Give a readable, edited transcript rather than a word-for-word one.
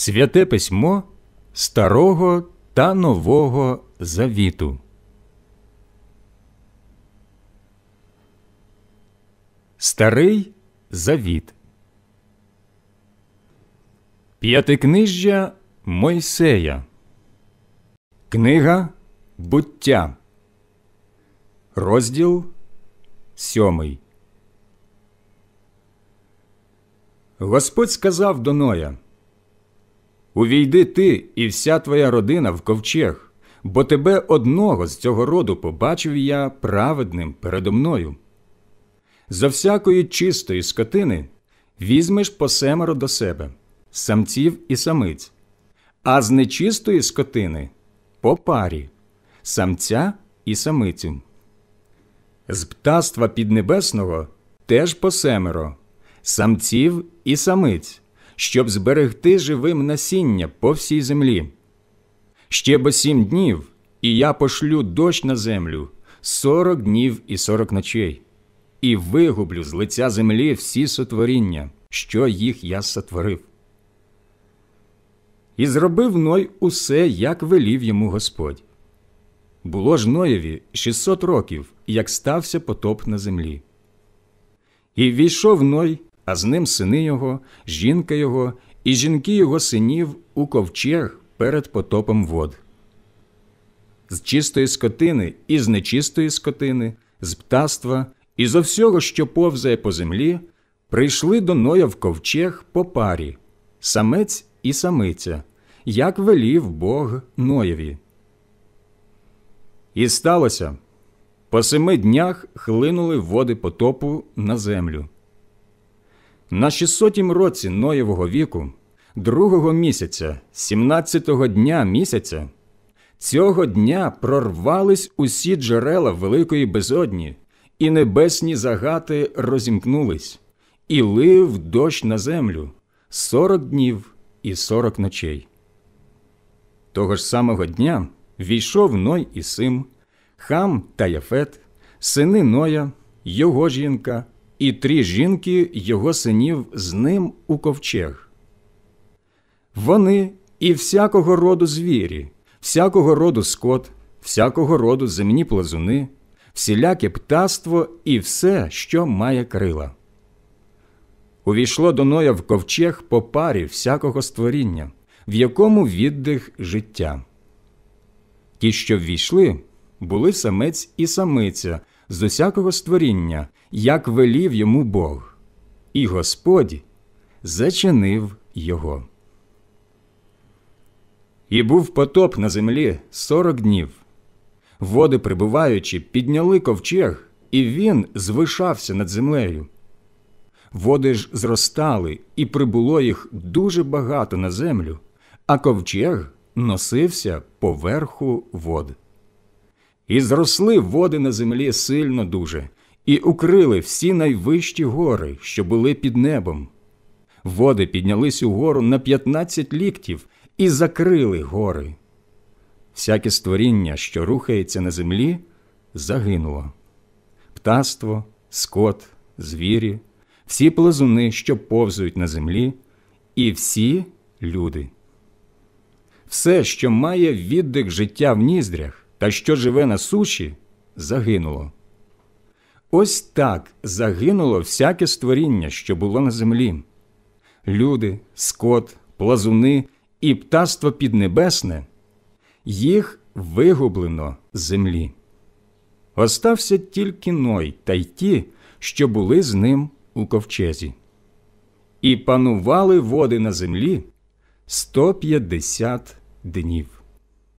Святе письмо Старого та Нового Завіту. Старий Завіт. П'ятикнижжя Мойсея. Книга Буття. Розділ 7. Господь сказав до Ноя: «Увійди ти і вся твоя родина в ковчег, бо тебе одного з цього роду побачив я праведним передо мною. Зо всякої чистої скотини візьмеш по 7 до себе, самців і самиць, а з нечистої скотини по парі, самця і самицю. З птаства піднебесного теж по 7, самців і самиць, щоб зберегти живим насіння по всій землі. Ще бо 7 днів, і я пошлю дощ на землю 40 днів і 40 ночей, і вигублю з лиця землі всі сотворіння, що їх я сотворив». І зробив Ной усе, як велів йому Господь. Було ж Ноєві 600 років, як стався потоп на землі. І війшов Ной, а з ним сини його, жінка його і жінки його синів у ковчег перед потопом вод. З чистої скотини і з нечистої скотини, з птаства і зо всього, що повзає по землі, прийшли до Ноя в ковчег по парі, самець і самиця, як велів Бог Ноєві. І сталося, по 7 днях хлинули води потопу на землю. На 600-м році Ноєвого віку, 2-го місяця, 17-го дня місяця, цього дня прорвались усі джерела великої безодні, і небесні загати розімкнулись, і лив дощ на землю 40 днів і 40 ночей. Того ж самого дня війшов Ной і Сим, Хам та Яфет, сини Ноя, його жінка і 3 жінки його синів з ним у ковчег. Вони і всякого роду звірі, всякого роду скот, всякого роду земні плазуни, всіляке птаство і все, що має крила. Увійшло до Ноя в ковчег по парі всякого створіння, в якому віддих життя. Ті, що ввійшли, були самець і самиця з усякого створіння, як велів йому Бог, і Господь зачинив його. І був потоп на землі 40 днів. Води, прибуваючи, підняли ковчег, і він звишався над землею. Води ж зростали, і прибуло їх дуже багато на землю, а ковчег носився поверху вод. І зросли води на землі сильно дуже, і укрили всі найвищі гори, що були під небом. Води піднялись угору на 15 ліктів і закрили гори. Всяке створіння, що рухається на землі, загинуло. Птаство, скот, звірі, всі плазуни, що повзають на землі, і всі люди. Все, що має віддих життя в ніздрях та що живе на суші, загинуло. Ось так загинуло всяке створіння, що було на землі. Люди, скот, плазуни і птаство піднебесне, їх вигублено з землі. Остався тільки Ной та й ті, що були з ним у ковчезі. І панували води на землі 150 днів.